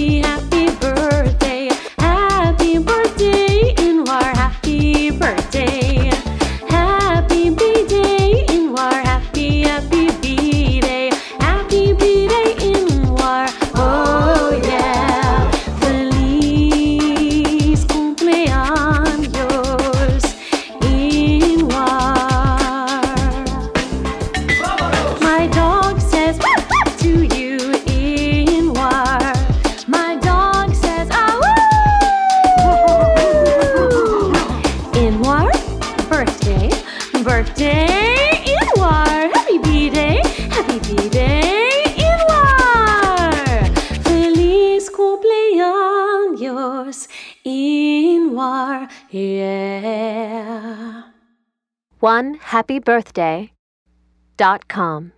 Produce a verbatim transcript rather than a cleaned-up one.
happy, happy birthday. Happy birthday, Inwar, happy birthday. Happy B-Day, Inwar, happy, happy B-Day. Happy B-Day, Inwar, oh yeah. Feliz cumpleaños, Inwar. My dog says to you, Inwar. My dog says, ah, woo! Inwar, birthday, birthday, Inwar. Happy B-Day, happy B-Day, Inwar. Feliz cumpleaños, Inwar, yeah. one happy birthday dot com